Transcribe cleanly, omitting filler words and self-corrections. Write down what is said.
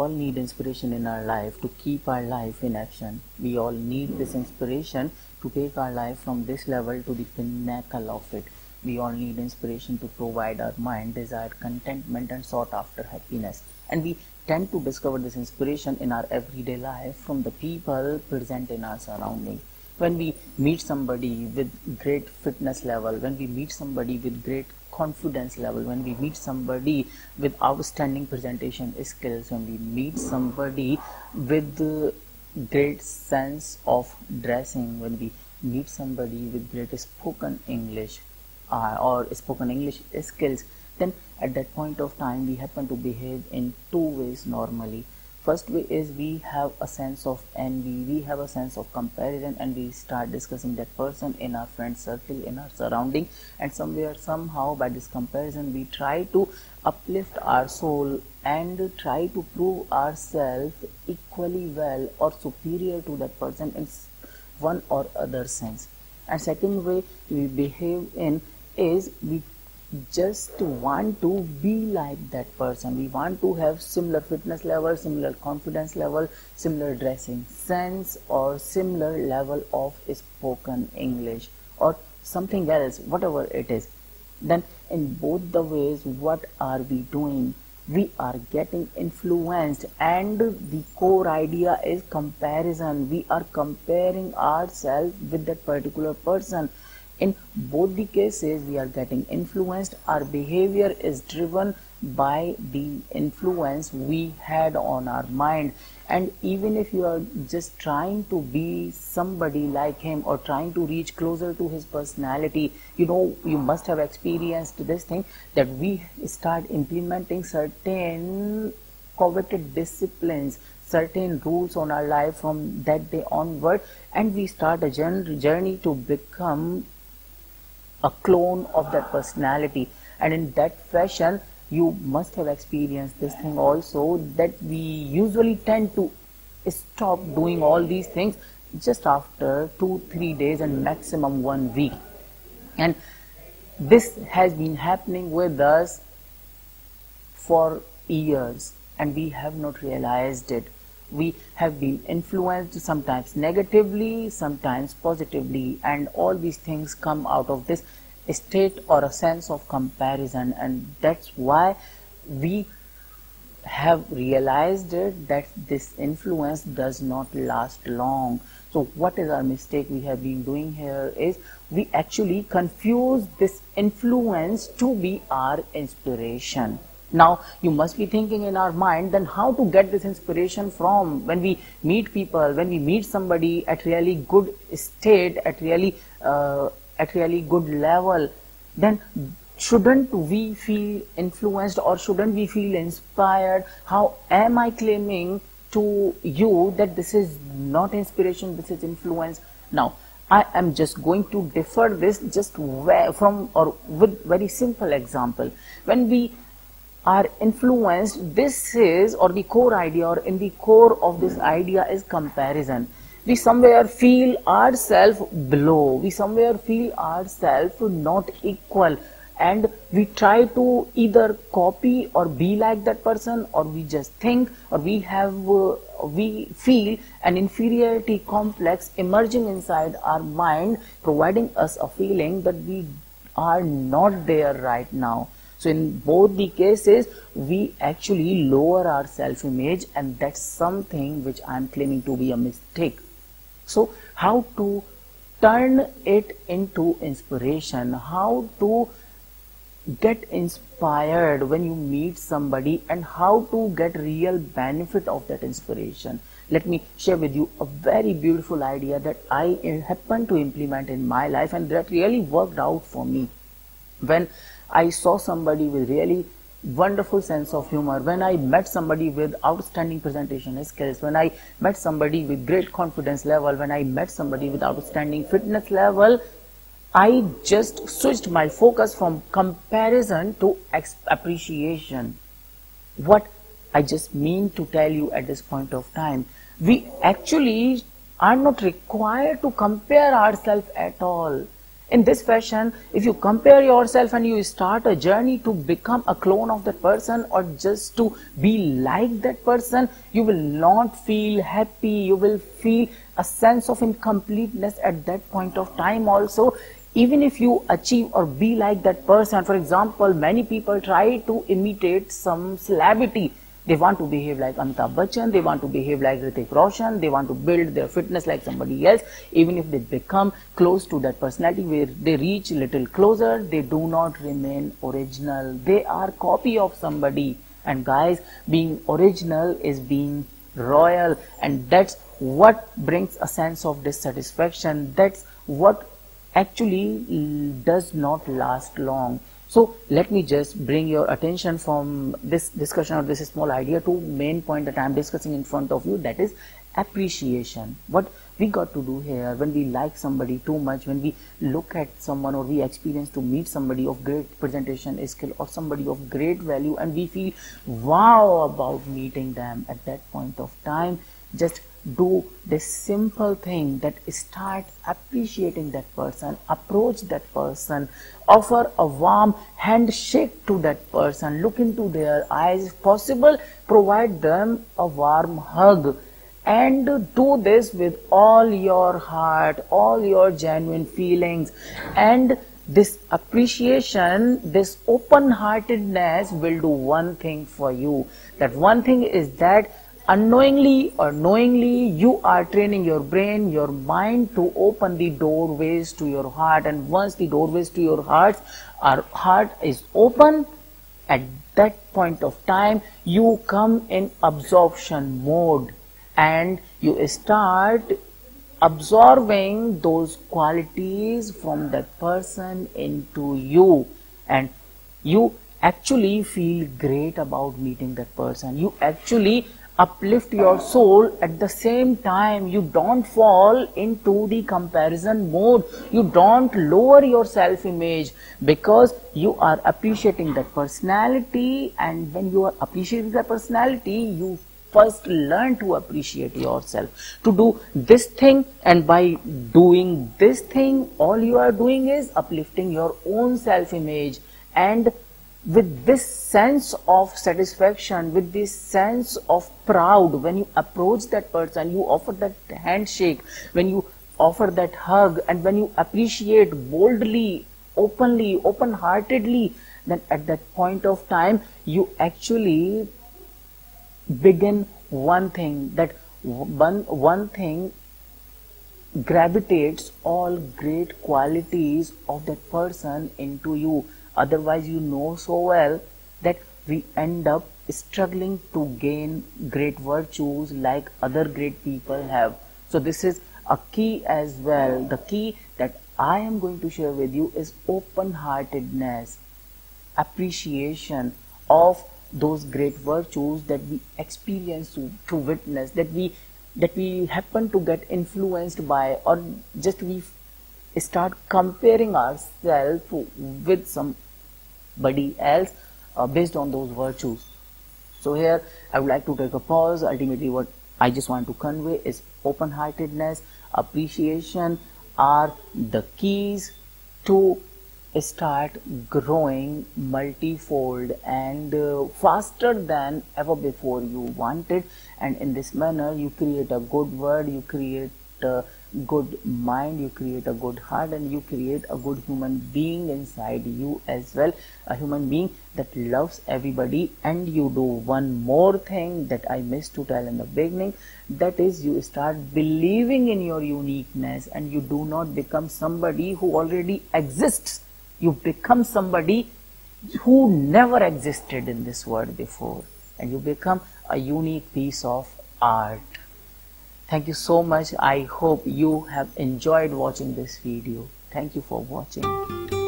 all need inspiration in our life to keep our life in action. We all need this inspiration to take our life from this level to the pinnacle of it. We all need inspiration to provide our mind desired contentment and sought after happiness. And we tend to discover this inspiration in our everyday life from the people present in our surroundings. When we meet somebody with great fitness level, when we meet somebody with great confidence level, when we meet somebody with outstanding presentation skills, when we meet somebody with great sense of dressing, when we meet somebody with great spoken English or spoken English skills, then at that point of time we happen to behave in two ways normally. First way is we have a sense of envy, we have a sense of comparison, and we start discussing that person in our friend circle, in our surrounding, and somewhere somehow by this comparison we try to uplift our soul and try to prove ourselves equally well or superior to that person in one or other sense. And second way we behave in is we just want to be like that person. We want to have similar fitness level, similar confidence level, similar dressing sense, or similar level of spoken English or something else, whatever it is. Then in both the ways, what are we doing? We are getting influenced, and the core idea is comparison. We are comparing ourselves with that particular person. In both the cases, we are getting influenced. Our behavior is driven by the influence we had on our mind. And even if you are just trying to be somebody like him or trying to reach closer to his personality, you must have experienced this thing, that we start implementing certain coveted disciplines, certain rules on our life from that day onward, and we start a journey to become a clone of that personality. And in that fashion, you must have experienced this thing also, that we usually tend to stop doing all these things just after 2-3 days and maximum 1 week. And this has been happening with us for years and we have not realized it. We have been influenced sometimes negatively, sometimes positively, and all these things come out of this state or a sense of comparison. And that's why we have realized it, that this influence does not last long. So what is our mistake we have been doing here is we actually confuse this influence to be our inspiration. Now you must be thinking in our mind, then how to get this inspiration from? When we meet people, when we meet somebody at really good state, at really good level, then shouldn't we feel influenced or shouldn't we feel inspired? How am I claiming to you that this is not inspiration, this is influence? Now I am just going to differ this just from or with very simple example. When we are influenced, this is, or the core idea, or in the core of this idea is comparison. We somewhere feel ourselves below, we somewhere feel ourselves not equal, and we try to either copy or be like that person, or we just think, or we feel an inferiority complex emerging inside our mind, providing us a feeling that we are not there right now. So in both the cases, we actually lower our self-image, and that's something which I am claiming to be a mistake. So how to turn it into inspiration, how to get inspired when you meet somebody, and how to get real benefit of that inspiration. Let me share with you a very beautiful idea that I happened to implement in my life, and that really worked out for me. When I saw somebody with really wonderful sense of humor, when I met somebody with outstanding presentation skills, when I met somebody with great confidence level, when I met somebody with outstanding fitness level, I just switched my focus from comparison to appreciation. What I just mean to tell you at this point of time, we actually are not required to compare ourselves at all. In this fashion, if you compare yourself and you start a journey to become a clone of that person or just to be like that person, you will not feel happy. You will feel a sense of incompleteness at that point of time also. Even if you achieve or be like that person, for example, many people try to imitate some celebrity. They want to behave like Amitabh Bachchan, they want to behave like Hrithik Roshan, they want to build their fitness like somebody else. Even if they become close to that personality, where they reach a little closer, they do not remain original. They are copy of somebody. And guys, being original is being royal, and that's what brings a sense of dissatisfaction. That's what actually does not last long. So let me just bring your attention from this discussion or this small idea to main point that I am discussing in front of you, that is appreciation. What we got to do here when we like somebody too much, when we look at someone or we experience to meet somebody of great presentation skill or somebody of great value and we feel wow about meeting them, at that point of time, just do this simple thing, that start appreciating that person, approach that person, offer a warm handshake to that person, look into their eyes, if possible provide them a warm hug, and do this with all your heart, all your genuine feelings. And this appreciation, this open-heartedness will do one thing for you. That one thing is that unknowingly or knowingly, you are training your brain, your mind to open the doorways to your heart. And once the doorways to your heart is open, at that point of time, you come in absorption mode and you start absorbing those qualities from that person into you, and you actually feel great about meeting that person. You actually uplift your soul. At the same time, you don't fall into the comparison mode. You don't lower your self-image, because you are appreciating that personality. And when you are appreciating that personality, you first learn to appreciate yourself, to do this thing. And by doing this thing, all you are doing is uplifting your own self-image. And with this sense of satisfaction, with this sense of proud, when you approach that person, you offer that handshake, when you offer that hug, and when you appreciate boldly, openly, open-heartedly, then at that point of time, you actually begin one thing, that one thing gravitates all great qualities of that person into you. Otherwise, you know so well that we end up struggling to gain great virtues like other great people have. So this is a key as well. The key that I am going to share with you is open-heartedness, appreciation of those great virtues that we experience to witness, that we happen to get influenced by, or just we start comparing ourselves with somebody else based on those virtues. So here I would like to take a pause. Ultimately, what I just want to convey is open-heartedness, appreciation are the keys to start growing multifold and faster than ever before you wanted. And in this manner, you create a good word, you create a good mind, you create a good heart, and you create a good human being inside you as well, a human being that loves everybody. And you do one more thing that I missed to tell in the beginning, that is, you start believing in your uniqueness, and you do not become somebody who already exists. You become somebody who never existed in this world before, and you become a unique piece of art. Thank you so much. I hope you have enjoyed watching this video. Thank you for watching.